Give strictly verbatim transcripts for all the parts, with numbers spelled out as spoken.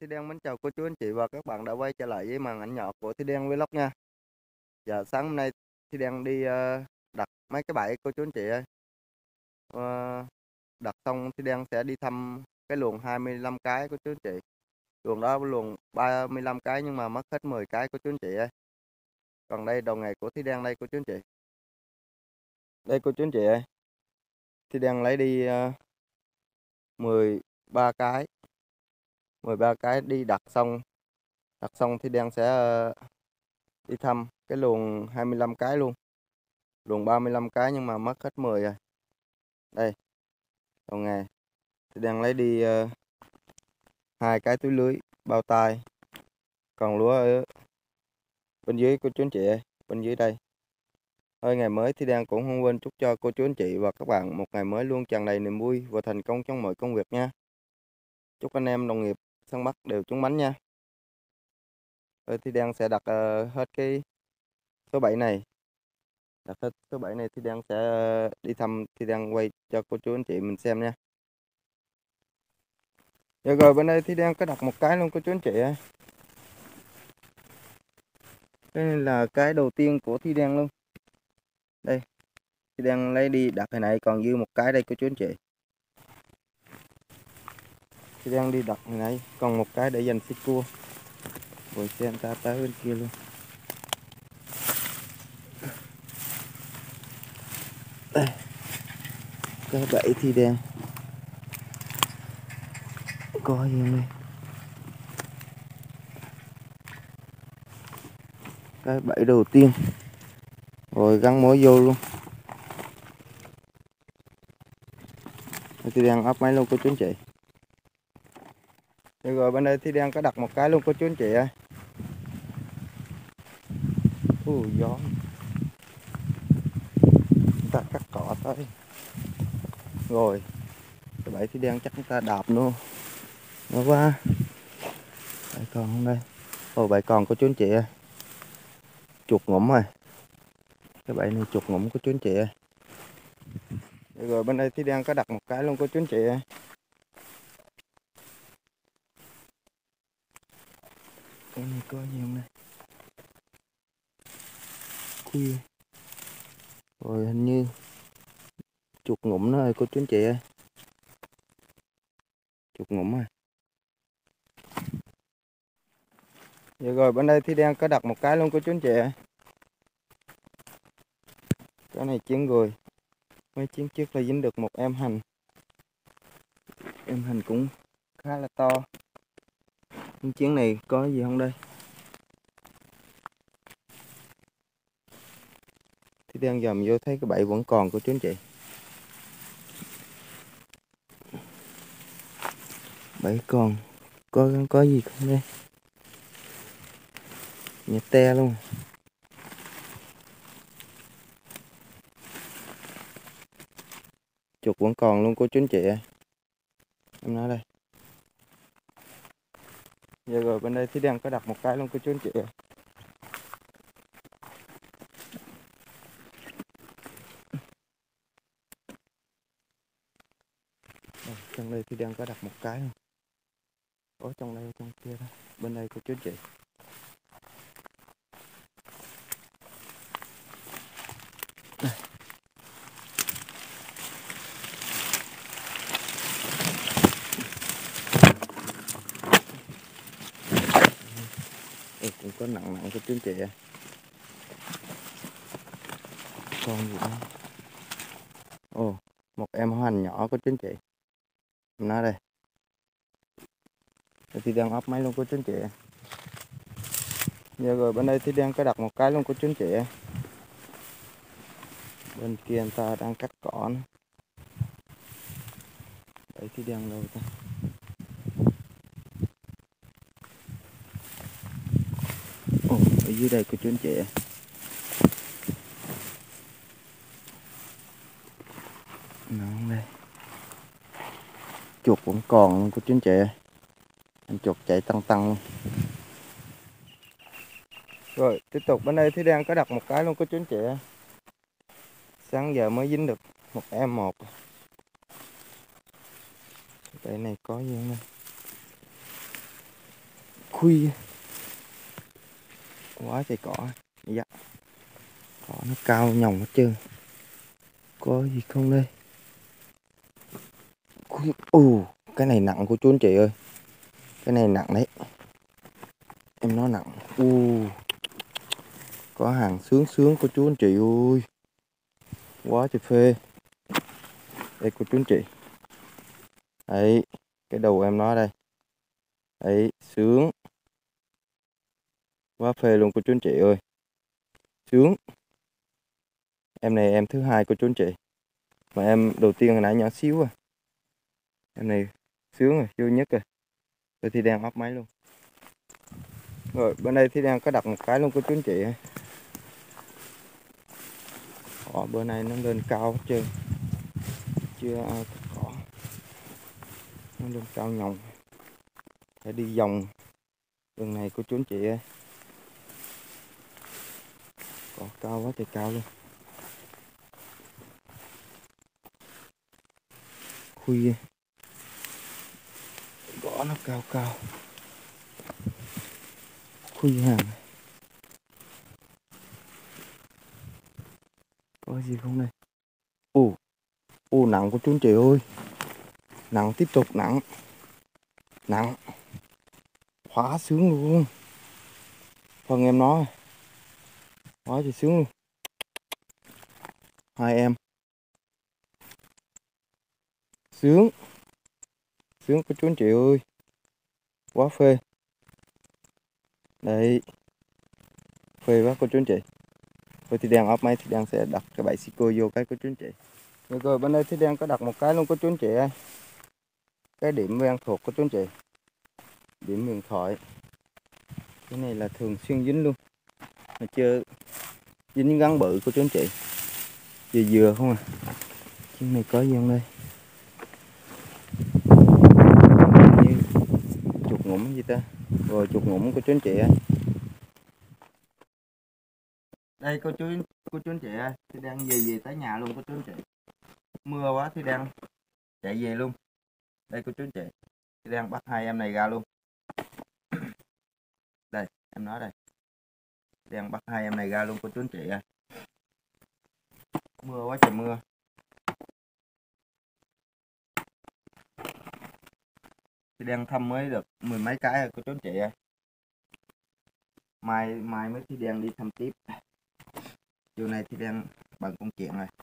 Thi Đen mến chào cô chú anh chị và các bạn đã quay trở lại với màn ảnh nhỏ của Thi Đen Vlog nha. Dạ sáng hôm nay Thi Đen đi ờ, đặt mấy cái bẫy cô chú anh chị ơi. Ờ, đặt xong Thi Đen sẽ đi thăm cái luồng hai mươi lăm cái cô chú anh chị. Luồng đó luồng ba mươi lăm cái nhưng mà mất hết mười cái cô chú anh chị ơi. Còn đây đầu ngày của Thi Đen đây cô chú anh chị. Đây cô chú anh chị ơi. Thi Đen lấy đi uh, mười ba cái. mười ba cái đi đặt xong. Đặt xong Thi Đen sẽ uh, đi thăm cái luồng hai mươi lăm cái luôn. Luồng ba mươi lăm cái nhưng mà mất hết mười rồi. Đây đầu ngày thì đang lấy đi uh, hai cái túi lưới bao tay. Còn lúa ở bên dưới cô chú anh chị ơi, bên dưới đây. Thôi ngày mới thì đang cũng không quên chúc cho cô chú anh chị và các bạn một ngày mới luôn tràn đầy niềm vui và thành công trong mọi công việc nha. Chúc anh em đồng nghiệp săn bắt đều trúng bánh nha. Rồi thì đang sẽ đặt uh, hết cái số bảy này. Đặt hết số bảy này thì đang sẽ uh, đi thăm, thì đang quay cho cô chú anh chị mình xem nha. Dạ rồi bên đây thì đang có đặt một cái luôn cô chú anh chị ơi. Đây là cái đầu tiên của Thi Đen luôn. Đây Thi Đen lấy đi đặt hồi nãy còn dư một cái đây cô chú anh chị. Thi Đen đi đặt hồi nãy còn một cái để dành xích cua. Rồi xem ta tới bên kia luôn. Đây cái bẫy Thi Đen có gì đây. Cái bẫy đầu tiên rồi gắn mối vô luôn. Thi Đen ấp máy luôn cô chú anh chị. Rồi, rồi bên đây Thi Đen có đặt một cái luôn cô chú anh chị ơi. Ui gió. Chúng ta cắt cỏ tới. Rồi cái bẫy Thi Đen chắc chúng ta đạp luôn. Nó quá. Bẫy còn không đây. Ồ bẫy còn cô chú anh chị ơi. Chuột ngủm rồi. Cái bẫy này chuột ngủm cô chú anh chị ơi. Rồi, rồi bên đây Thi Đen có đặt một cái luôn cô chú anh chị ơi. Cái này có gì không đây? Khuya. Rồi hình như chuột ngủm nó rồi cô chú anh chị ơi. Chuột ngủm rồi. Rồi, rồi bên đây Thi Đen có đặt một cái luôn cô chú anh chị ơi. Cái này chiến rồi. Mấy chiến trước là dính được một em hành. Em hành cũng khá là to. Nhưng chiến này có gì không đây? Thì đang dòm vô thấy cái bẫy vẫn còn của chú anh chị. Bẫy còn. Có có gì không đây? Nhẹ te luôn. Chuột vẫn còn luôn của chú anh chị ơi. Em nói đây. Giờ rồi bên đây thì đang có đặt một cái luôn của chú anh chị ơi. Đây, trong đây thì đang có đặt một cái luôn. Ở trong đây trong kia đó. Bên đây của chú anh chị. Đây. Đây cũng có nặng nặng của chú anh chị ơi. Con gì đó. Ồ, một em hoa hành nhỏ của chú anh chị. Em nói đây. Đây thì đang ấp máy luôn của chú anh chị. Giờ rồi bên đây thì đang có đặt một cái luôn của chú anh chị. Bên kia anh ta đang cắt cỏ nữa. Đấy thì đang đâu ta. Ồ, ở dưới đây của chú anh chị. Nó đây. Chuột vẫn còn luôn của chú anh chị. Anh chuột chạy tăng tăng luôn. Rồi tiếp tục bên đây thì đang có đặt một cái luôn của chú anh chị. Sáng giờ mới dính được một em một. Đây này có gì không đây? Khuya quá trời cỏ. Dạ, cỏ nó cao nhồng hết trơn. Có gì không đây? Ồ, cái này nặng của chú anh chị ơi. Cái này nặng đấy. Em nói nặng. U, có hàng sướng sướng của chú anh chị ơi. Quá trời phê. Đây của chú anh chị. Đấy, cái đầu em nói đây. Đấy, sướng. Quá phê luôn của chú anh chị ơi. Sướng. Em này em thứ hai của chú anh chị. Mà em đầu tiên hồi nãy nhỏ xíu à. Em này sướng rồi, vô nhất rồi. Tôi thì đang ấp máy luôn. Rồi bên đây thì đang có đặt một cái luôn của chú anh chị. Cỏ bữa nay nó lên cao hết trơn. Chưa ai cắt cỏ. Nó lên cao nhồng. Phải đi vòng đường này của chú anh chị ơi. Cỏ cao quá trời cao luôn. Khuya cỏ nó cao cao. Khuya hàng. Có gì không đây? Ồ, ồ nặng của chú anh chị ơi. Nặng tiếp tục nặng. Nặng. Quá sướng luôn. Phần em nói. Quá trời sướng luôn. Hai em. Sướng. Sướng của chú anh chị ơi. Quá phê. Đấy. Phê quá của chú anh chị. Rồi thì đang ốp máy thì đang sẽ đặt cái bẫy Sico vô cái của chú anh chị. Rồi, rồi bên đây thì đang có đặt một cái luôn của chú anh chị ơi. Cái điểm quen thuộc của chú anh chị. Điểm điện thoại. Cái này là thường xuyên dính luôn. Mà chưa dính gắn bự của chú anh chị. Vừa vừa không à. Cái này có gì không đây? Như chuột ngủm gì ta? Rồi chuột ngủm của chú anh chị ơi. Đây cô chú cô chú anh chị ơi, thì đang về về tới nhà luôn cô chú anh chị. Mưa quá thì đang chạy về luôn. Đây cô chú anh chị, thì đang bắt hai em này ra luôn. Đây em nói đây, đang bắt hai em này ra luôn cô chú anh chị ơi. Mưa quá trời mưa. Thì đang thăm mới được mười mấy cái rồi cô chú anh chị ơi. Mai mai mới thì đang đi thăm tiếp. Chiều này thì đang bận công chuyện rồi.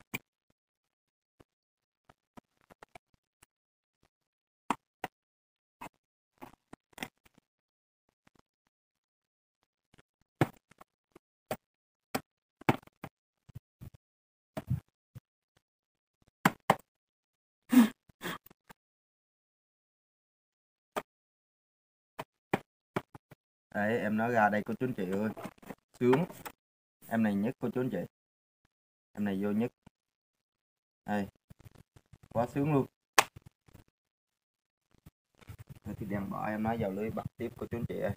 Đấy em nói ra đây cô chú anh chị ơi. Sướng. Em này nhất cô chú anh chị. Em này vô nhất. Đây. Quá sướng luôn. Rồi thì đang bỏ em nói vào lưới bắt tiếp cô chú anh chị ơi.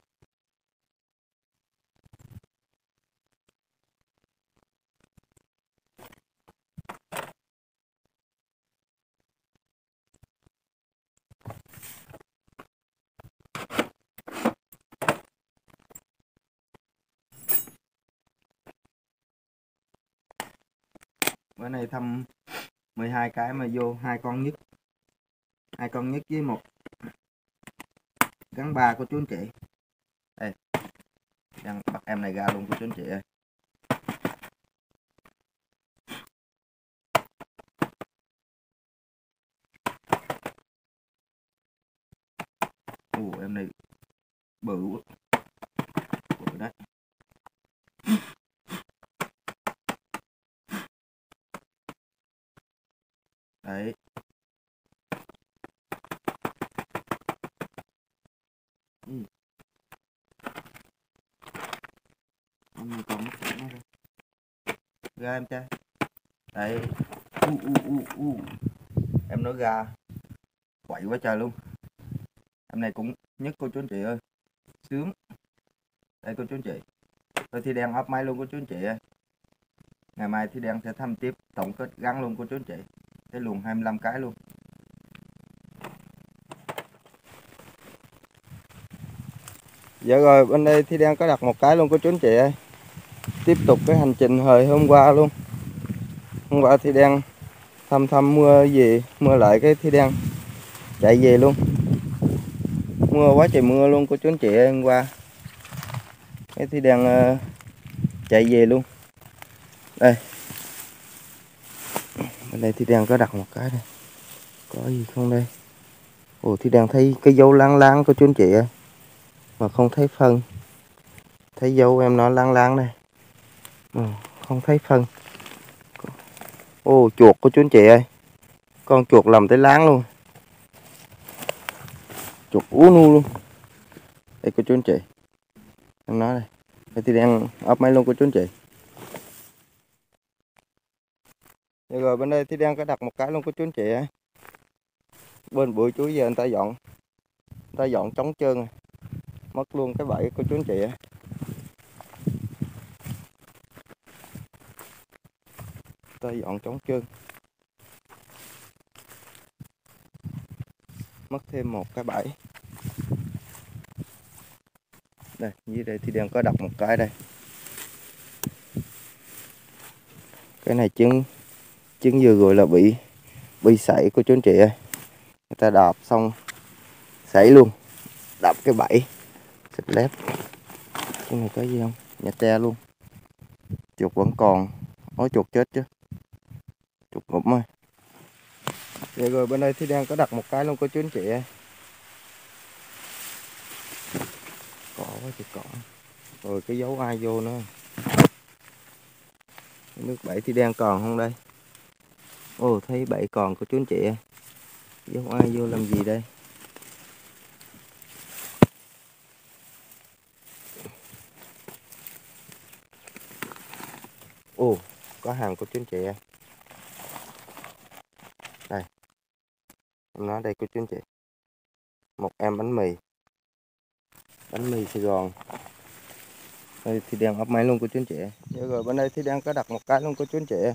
Bữa nay thăm mười hai cái mà vô hai con nhất. Hai con nhất với một gắn ba của chú anh chị. Đây. Đang bắt em này ra luôn của chú anh chị ơi. Ồ em này bự quá. Bự đấy. Đấy. Ừ. Em này còn mất nó ra. Ra em trai. Đấy. U u u u. Em nói ra quậy quá trời luôn. Em này cũng nhất cô chú anh chị ơi. Sướng. Đây cô chú anh chị. Tôi thì đang ốp máy luôn cô chú anh chị ơi. Ngày mai thì đang sẽ thăm tiếp tổng kết gắn luôn cô chú anh chị. Cái luồng hai mươi lăm cái luôn. Dạ rồi, bên đây thì đang có đặt một cái luôn cô chú anh chị ơi. Tiếp tục cái hành trình hồi hôm qua luôn. Hôm qua thì đang thăm thăm mưa về, mưa lại cái thì đang chạy về luôn. Mưa quá trời mưa luôn cô chú anh chị ơi, hôm qua. Cái thì đang uh, chạy về luôn. Đây. Bên đây thì đang có đặt một cái đây. Có gì không đây? Ồ, thì đang thấy cái dấu láng láng cô chú anh chị ơi. Mà không thấy phân. Thấy dấu em nó láng láng đây. Ừ, không thấy phân. Ồ, chuột cô chú anh chị ơi. Con chuột làm tới láng luôn. Chuột ú nu luôn. Đây cô chú anh chị. Em nói đây. Đây thì đang ấp máy luôn cô chú anh chị. Đây rồi bên đây thì đang có đặt một cái luôn cô chú anh chị ấy. Bên bụi chuối giờ người ta dọn. Người ta dọn trống trơn rồi. Mất luôn cái bẫy cô chú anh chị ấy. Người ta dọn trống trơn. Mất thêm một cái bẫy. Đây, dưới đây thì đang có đặt một cái đây. Cái này trứng trứng vừa rồi là bị bị sảy cô chú anh chị ơi. Người ta đạp xong sảy luôn. Đạp cái bẫy. Xịt lép. Cái này có gì không? Nhà tre luôn. Chuột vẫn còn. Ôi chuột chết chứ. Chuột ngụm ơi. Vậy rồi bên đây thì đang có đặt một cái luôn cô chú anh chị ơi. Cỏ quá chị cỏ. Rồi cái dấu ai vô nữa. Nước bẫy thì đang còn không đây? Ồ thấy bẫy còn cô chú anh chị ơi. Dấu ai vô làm gì đây? Ồ có hàng cô chú anh chị ơi. Đây. Em nói đây cô chú anh chị. Một em bánh mì. Bánh mì Sài Gòn. Đây thì đang ấp máy luôn cô chú anh chị. Rồi, rồi bên đây thì đang có đặt một cái luôn cô chú anh chị.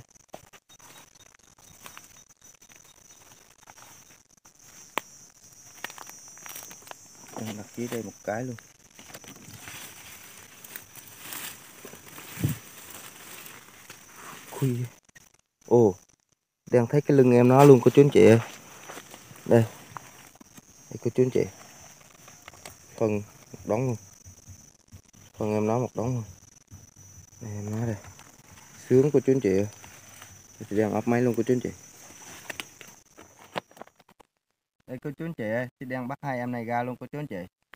Đang đặt dưới đây một cái luôn. Khuya. Ồ đang thấy cái lưng em nó luôn cô chú anh chị ơi. Đây. Đây cô chú anh chị. Phần một đống luôn. Phần em nó một đống luôn. Đây em nói đây. Sướng cô chú anh chị ơi. Thì đang ấp máy luôn cô chú anh chị. Đây cô chú anh chị ơi, thì đang bắt hai em này ra luôn cô chú anh chị.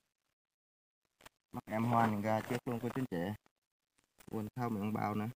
Bắt em Hoa này ra trước luôn cô chú anh chị. Quên thao miệng bao nữa.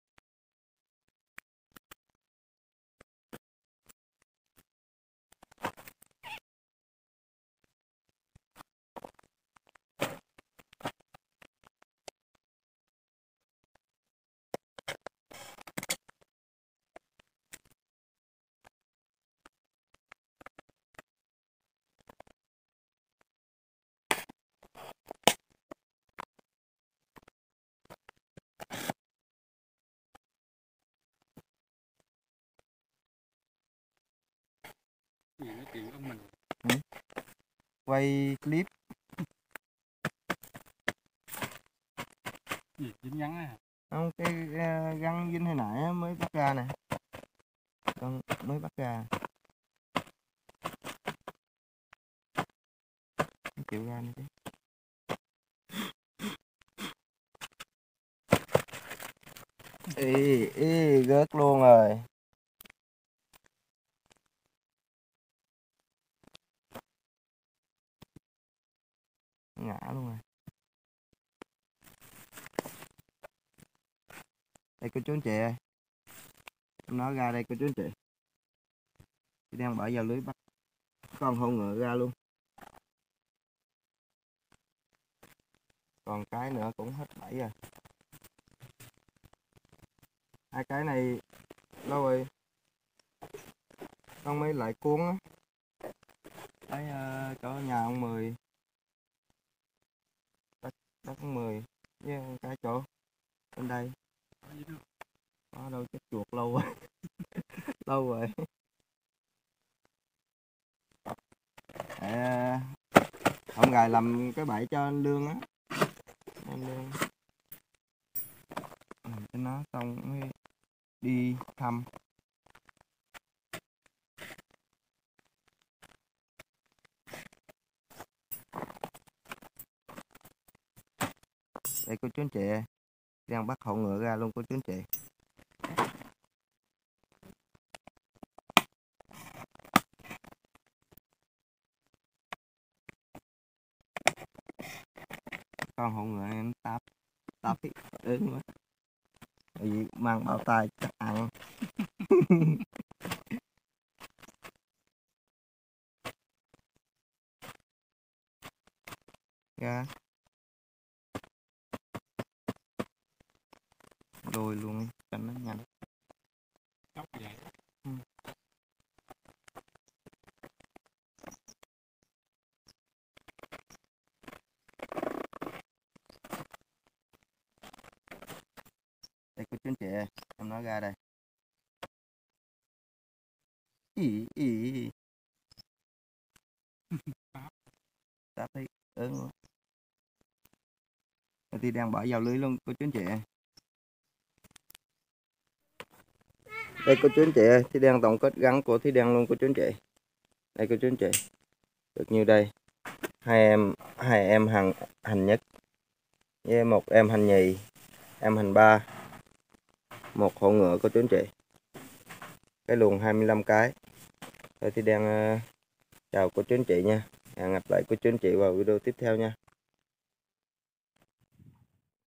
Gì nói chuyện của mình. Ừ. Quay clip. Gì dính ngắn á. Không cái uh, găng dinh hồi nãy mới bắt ra nè. Con mới bắt ra. Không chịu ra nữa chứ. Ê, ê, rớt luôn rồi. Ngã luôn rồi. Đây cô chú anh chị ơi. Em nói ra đây cô chú anh chị. Chị đang bỏ vào lưới bắt con hôn ngựa ra luôn. Còn cái nữa cũng hết bẫy rồi. Hai cái này lâu rồi. Con mới lại cuốn á. Thấy uh, chỗ nhà ông Mười. Đất, đất ông Mười. Với cái chỗ bên đây. Có đâu chết chuột lâu rồi. Lâu rồi. À, ông gài làm cái bẫy cho anh Lương á. Em đang làm cho nó xong mới đi thăm. Đây cô chú anh chị, đang bắt hậu ngựa ra luôn cô chú anh chị. Con hậu ngựa này nó táp táp cái ớn quá, bởi vì mang bao tay chắc ăn. Ra rồi luôn cho nó nhanh. Chóc vậy. Ừ. Đây cô chú anh chị, em nói ra đây. Ý ý ý. Táp thấy ớn quá. Thì đang bỏ vào lưới luôn cô chú anh chị. Đây cô chú anh chị ơi, thì đang tổng kết gắn của thì đang luôn cô chú anh chị. Đây cô chú anh chị, được như đây. Hai em hai em hành hành nhất với một em hành nhì, em hành ba, một hộ ngựa cô chú anh chị. Cái luồng hai mươi lăm cái. Rồi thì đang uh, chào cô chú anh chị nha. Hẹn gặp lại cô chú anh chị vào video tiếp theo nha.